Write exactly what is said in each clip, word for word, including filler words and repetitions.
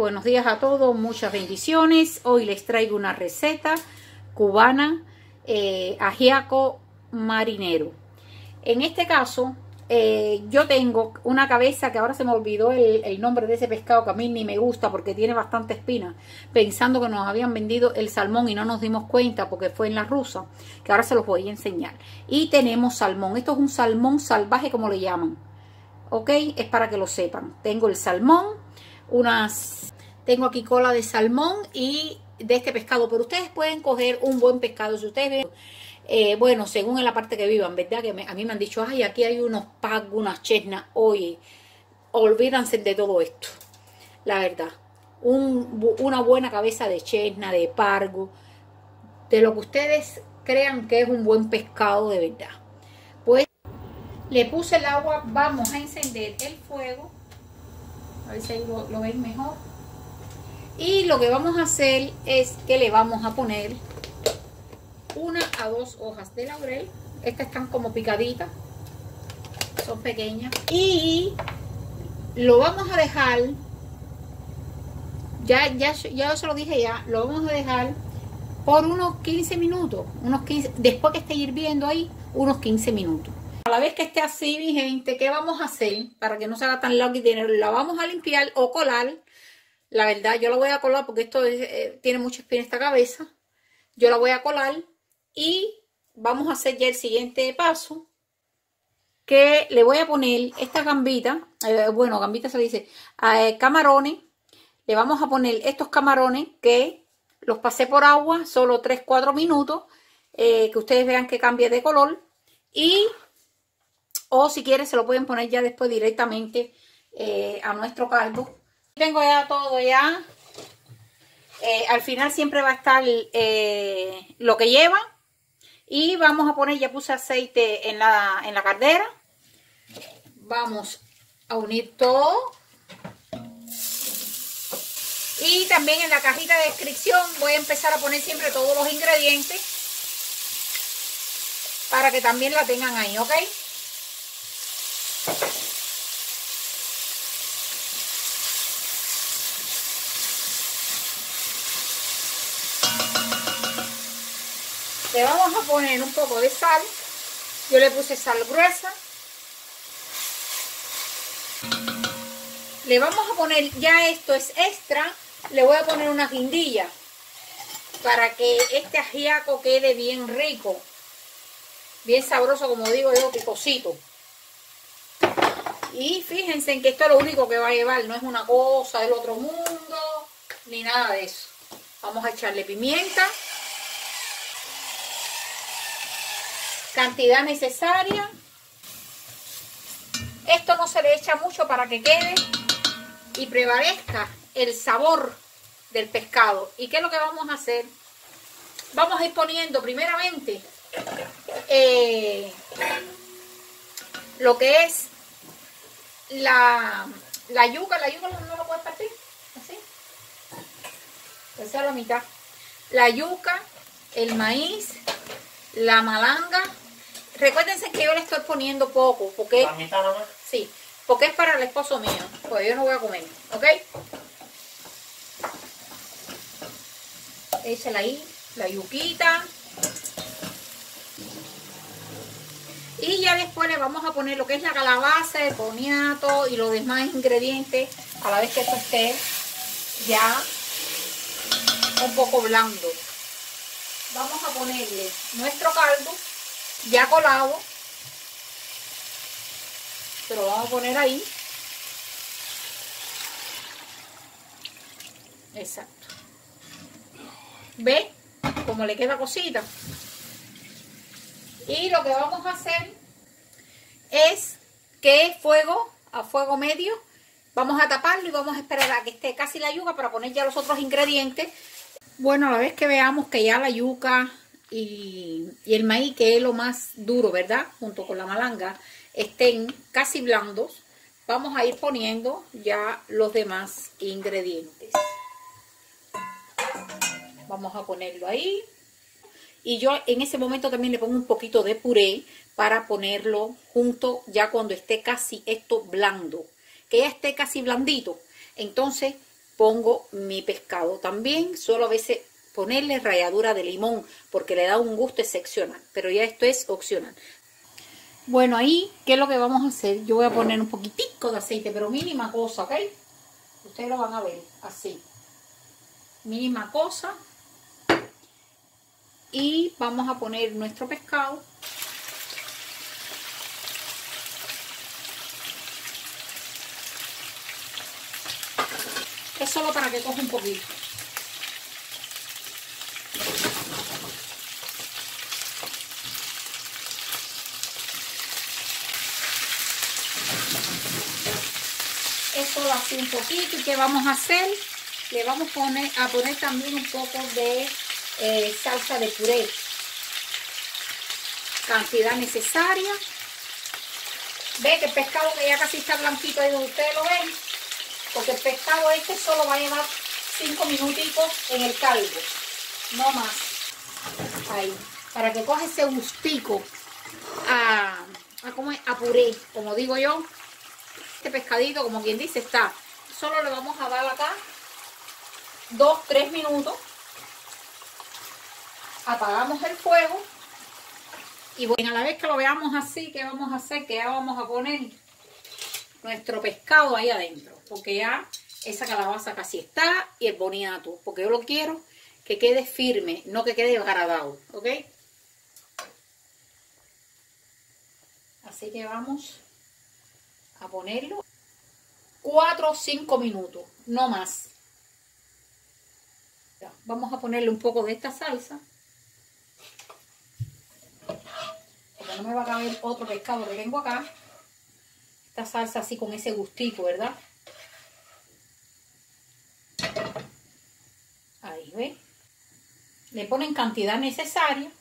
buenos días a todos, muchas bendiciones. Hoy les traigo una receta cubana, eh, ajiaco marinero. En este caso, eh, yo tengo una cabeza que ahora se me olvidó el, el nombre de ese pescado, que a mí ni me gusta porque tiene bastante espina, pensando que nos habían vendido el salmón y no nos dimos cuenta porque fue en la rusa, que ahora se los voy a enseñar. Y tenemos salmón, esto es un salmón salvaje como le llaman, ok, es para que lo sepan. Tengo el salmón, unas, tengo aquí cola de salmón y de este pescado, pero ustedes pueden coger un buen pescado, si ustedes ven. Eh, bueno, según en la parte que vivan, ¿verdad? Que me, a mí me han dicho, ay, aquí hay unos pagos, unas chesnas. Oye, olvídense de todo esto. La verdad, un, una buena cabeza de chesna, de pargo, de lo que ustedes crean que es un buen pescado de verdad. Pues le puse el agua, vamos a encender el fuego. A ver si ahí lo, lo ven mejor. Y lo que vamos a hacer es que le vamos a poner una a dos hojas de laurel. Estas están como picaditas, son pequeñas, y lo vamos a dejar, ya, ya, ya se lo dije ya, lo vamos a dejar por unos quince minutos, unos quince, después que esté hirviendo ahí, unos quince minutos. A la vez que esté así, mi gente, ¿qué vamos a hacer? Para que no se haga tan largo y tenerlo, la vamos a limpiar o colar. La verdad, yo la voy a colar porque esto es, eh, tiene mucha espina esta cabeza. Yo la voy a colar. Y vamos a hacer ya el siguiente paso, que le voy a poner esta gambita, eh, bueno, gambita se le dice, eh, camarones. Le vamos a poner estos camarones que los pasé por agua, solo tres cuatro minutos, eh, que ustedes vean que cambie de color. Y, o si quieren, se lo pueden poner ya después directamente eh, a nuestro caldo. Tengo ya todo ya. Eh, al final siempre va a estar eh, lo que lleva. Y vamos a poner, ya puse aceite en la, en la caldera. Vamos a unir todo. Y también en la cajita de descripción voy a empezar a poner siempre todos los ingredientes, para que también la tengan ahí, ¿ok? Le vamos a poner un poco de sal. Yo le puse sal gruesa. Le vamos a poner, ya esto es extra, le voy a poner una guindilla para que este ajiaco quede bien rico, bien sabroso, como digo yo, picosito. Y fíjense en que esto es lo único que va a llevar, no es una cosa del otro mundo, ni nada de eso. Vamos a echarle pimienta. Cantidad necesaria. Esto no se le echa mucho para que quede y prevalezca el sabor del pescado. ¿Y qué es lo que vamos a hacer? Vamos a ir poniendo primeramente eh, lo que es la, la yuca. La yuca no lo puedes partir así, esa es la mitad. La yuca, el maíz, la malanga. Recuérdense que yo le estoy poniendo poco, porque la mitad nomás. Sí, porque es para el esposo mío, pues yo no voy a comer, ¿ok? Échala ahí, la yuquita. Y ya después le vamos a poner lo que es la calabaza, el boniato y los demás ingredientes, a la vez que esto esté ya un poco blando. Vamos a ponerle nuestro caldo ya colado, se lo vamos a poner ahí. Exacto. ¿Ve cómo le queda cosita? Y lo que vamos a hacer es que fuego a fuego medio, vamos a taparlo y vamos a esperar a que esté casi la yuca para poner ya los otros ingredientes. Bueno, a la vez que veamos que ya la yuca Y, y el maíz, que es lo más duro, ¿verdad? Junto con la malanga, estén casi blandos, vamos a ir poniendo ya los demás ingredientes. Vamos a ponerlo ahí. Y yo en ese momento también le pongo un poquito de puré para ponerlo junto ya cuando esté casi esto blando. Que ya esté casi blandito. Entonces pongo mi pescado. También suelo a veces ponerle ralladura de limón porque le da un gusto excepcional, pero ya esto es opcional. Bueno, ahí, ¿qué es lo que vamos a hacer? Yo voy a poner un poquitico de aceite, pero mínima cosa, ¿ok? Ustedes lo van a ver así. Mínima cosa. Y vamos a poner nuestro pescado. Es solo para que coja un poquito. Es solo así un poquito. ¿Y qué vamos a hacer? Le vamos a poner, a poner también un poco de eh, salsa de puré. Cantidad necesaria. Ve que el pescado que ya casi está blanquito ahí donde ustedes lo ven. Porque el pescado este solo va a llevar cinco minutitos en el caldo. No más. Ahí. Para que coja ese gustico a, a, ¿cómo es? A puré. Como digo yo. Este pescadito, como quien dice, está. Solo le vamos a dar acá dos, tres minutos. Apagamos el fuego. Y bueno, a la vez que lo veamos así, ¿qué vamos a hacer? Que ya vamos a poner nuestro pescado ahí adentro. Porque ya esa calabaza casi está. Y el boniato. Porque yo lo quiero que quede firme, no que quede agradado. ¿Ok? Así que vamos a ponerlo cuatro o cinco minutos, no más. Ya, vamos a ponerle un poco de esta salsa. Porque no me va a caber otro pescado que tengo acá. Esta salsa así con ese gustito, ¿verdad? Ahí, ¿ven? Le ponen cantidad necesaria.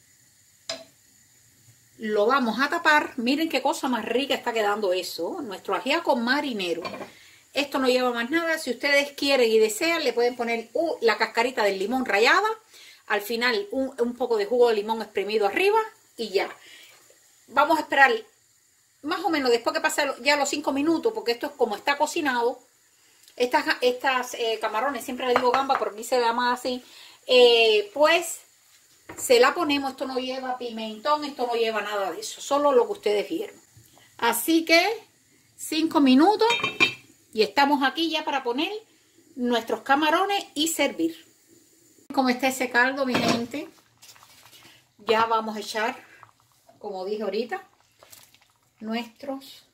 Lo vamos a tapar. Miren qué cosa más rica está quedando eso. Nuestro ajiaco marinero. Esto no lleva más nada. Si ustedes quieren y desean, le pueden poner uh, la cascarita del limón rallada. Al final, un, un poco de jugo de limón exprimido arriba. Y ya. Vamos a esperar más o menos después que pasen ya los cinco minutos. Porque esto es como está cocinado. Estas, estas eh, camarones, siempre le digo gamba, pero aquí se llama así. Eh, pues se la ponemos. Esto no lleva pimentón, esto no lleva nada de eso, solo lo que ustedes vieron. Así que cinco minutos y estamos aquí ya para poner nuestros camarones y servir. Como está ese caldo, mi gente, ya vamos a echar, como dije ahorita, nuestros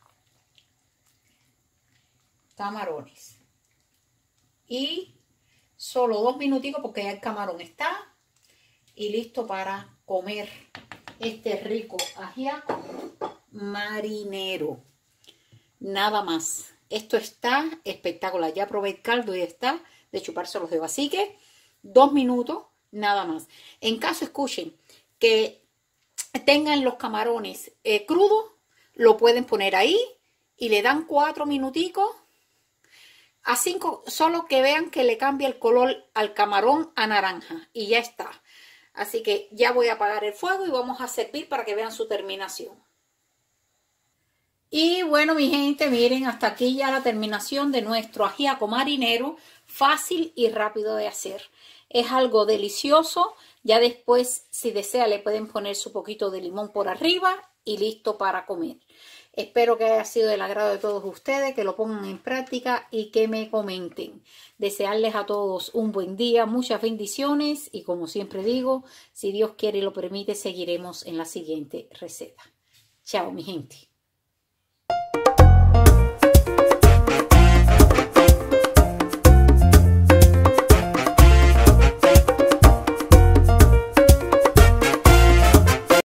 camarones. Y solo dos minuticos porque ya el camarón está y listo para comer este rico ajiaco marinero. Nada más. Esto está espectacular. Ya probé el caldo y está de chuparse los dedos. Así que dos minutos, nada más. En caso, escuchen, que tengan los camarones eh, crudos, lo pueden poner ahí y le dan cuatro minuticos. A cinco, solo que vean que le cambia el color al camarón a naranja. Y ya está. Así que ya voy a apagar el fuego y vamos a servir para que vean su terminación. Y bueno, mi gente, miren, hasta aquí ya la terminación de nuestro ajiaco marinero. Fácil y rápido de hacer. Es algo delicioso. Ya después, si desea, le pueden poner su poquito de limón por arriba y listo para comer. Espero que haya sido del agrado de todos ustedes, que lo pongan en práctica y que me comenten. Desearles a todos un buen día, muchas bendiciones y como siempre digo, si Dios quiere y lo permite, seguiremos en la siguiente receta. Chao, mi gente.